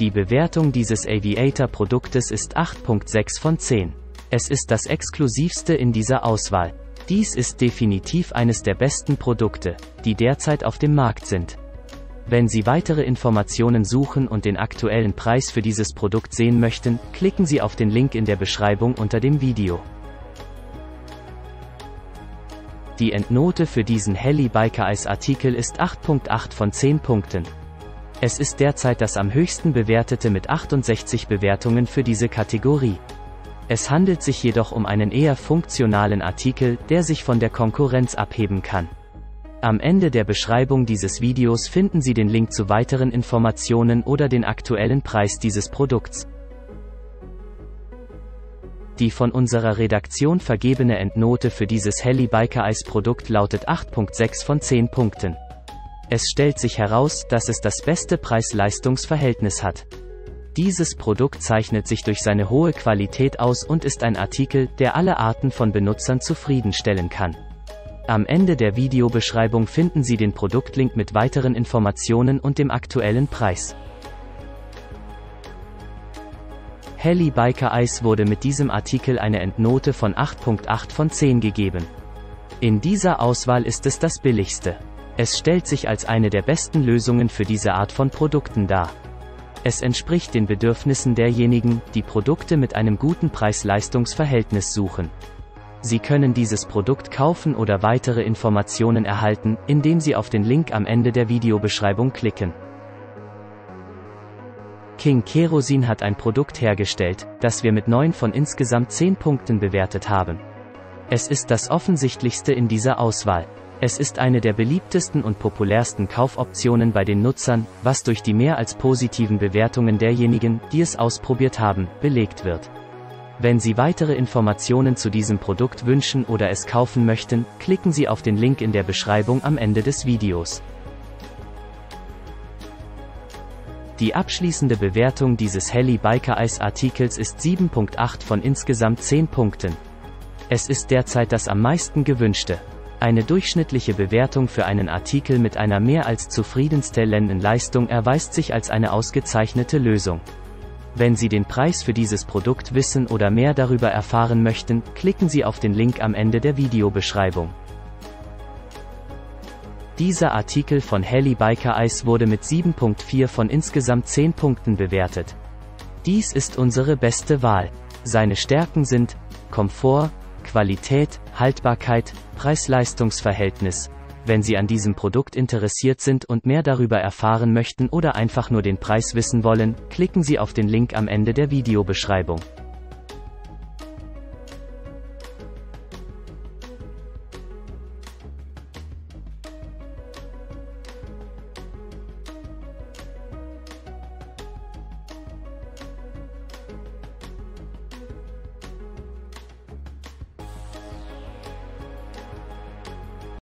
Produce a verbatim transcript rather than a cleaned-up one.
Die Bewertung dieses Aviator-Produktes ist acht Komma sechs von zehn. Es ist das exklusivste in dieser Auswahl. Dies ist definitiv eines der besten Produkte, die derzeit auf dem Markt sind. Wenn Sie weitere Informationen suchen und den aktuellen Preis für dieses Produkt sehen möchten, klicken Sie auf den Link in der Beschreibung unter dem Video. Die Endnote für diesen Heli Biker Ice Artikel ist acht Komma acht von zehn Punkten. Es ist derzeit das am höchsten bewertete mit achtundsechzig Bewertungen für diese Kategorie. Es handelt sich jedoch um einen eher funktionalen Artikel, der sich von der Konkurrenz abheben kann. Am Ende der Beschreibung dieses Videos finden Sie den Link zu weiteren Informationen oder den aktuellen Preis dieses Produkts. Die von unserer Redaktion vergebene Endnote für dieses Heli Biker Ice Produkt lautet acht Komma sechs von zehn Punkten. Es stellt sich heraus, dass es das beste Preis-Leistungs-Verhältnis hat. Dieses Produkt zeichnet sich durch seine hohe Qualität aus und ist ein Artikel, der alle Arten von Benutzern zufriedenstellen kann. Am Ende der Videobeschreibung finden Sie den Produktlink mit weiteren Informationen und dem aktuellen Preis. Heli Biker Ice wurde mit diesem Artikel eine Endnote von acht Komma acht von zehn gegeben. In dieser Auswahl ist es das billigste. Es stellt sich als eine der besten Lösungen für diese Art von Produkten dar. Es entspricht den Bedürfnissen derjenigen, die Produkte mit einem guten Preis-Leistungs-Verhältnis suchen. Sie können dieses Produkt kaufen oder weitere Informationen erhalten, indem Sie auf den Link am Ende der Videobeschreibung klicken. King Kerosin hat ein Produkt hergestellt, das wir mit neun von insgesamt zehn Punkten bewertet haben. Es ist das offensichtlichste in dieser Auswahl. Es ist eine der beliebtesten und populärsten Kaufoptionen bei den Nutzern, was durch die mehr als positiven Bewertungen derjenigen, die es ausprobiert haben, belegt wird. Wenn Sie weitere Informationen zu diesem Produkt wünschen oder es kaufen möchten, klicken Sie auf den Link in der Beschreibung am Ende des Videos. Die abschließende Bewertung dieses Heli Biker Ice Artikels ist sieben Komma acht von insgesamt zehn Punkten. Es ist derzeit das am meisten gewünschte. Eine durchschnittliche Bewertung für einen Artikel mit einer mehr als zufriedenstellenden Leistung erweist sich als eine ausgezeichnete Lösung. Wenn Sie den Preis für dieses Produkt wissen oder mehr darüber erfahren möchten, klicken Sie auf den Link am Ende der Videobeschreibung. Dieser Artikel von Heli Biker Ice wurde mit sieben Komma vier von insgesamt zehn Punkten bewertet. Dies ist unsere beste Wahl. Seine Stärken sind Komfort, Qualität, Haltbarkeit, Preis-Leistungs-Verhältnis. Wenn Sie an diesem Produkt interessiert sind und mehr darüber erfahren möchten oder einfach nur den Preis wissen wollen, klicken Sie auf den Link am Ende der Videobeschreibung.